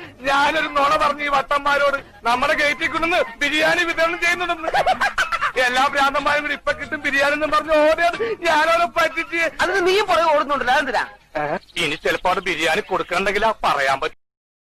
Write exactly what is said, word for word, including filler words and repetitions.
ഞാനൊരു നുണ പറഞ്ഞു ഈ വട്ടന്മാരോട് നമ്മുടെ ഗേറ്റിൽ കൊണ്ടുവന്ന് ബിരിയാണി വിതരണം ചെയ്യുന്നുണ്ടെന്ന്. എല്ലാ ഭ്രാന്തന്മാരും കൂടി ഇപ്പൊ കിട്ടും ബിരിയാണി എന്ന് പറഞ്ഞു ഓടിയത് ഞാനോടെ പറ്റിച്ച്. അത് നീയും പുറകെ ഓടുന്നുണ്ടല്ലോ, അതെന്തിനാ? ഇനി ചിലപ്പോ അവിടെ ബിരിയാണി കൊടുക്കണ്ടെങ്കിലാ പറയാൻ പറ്റും.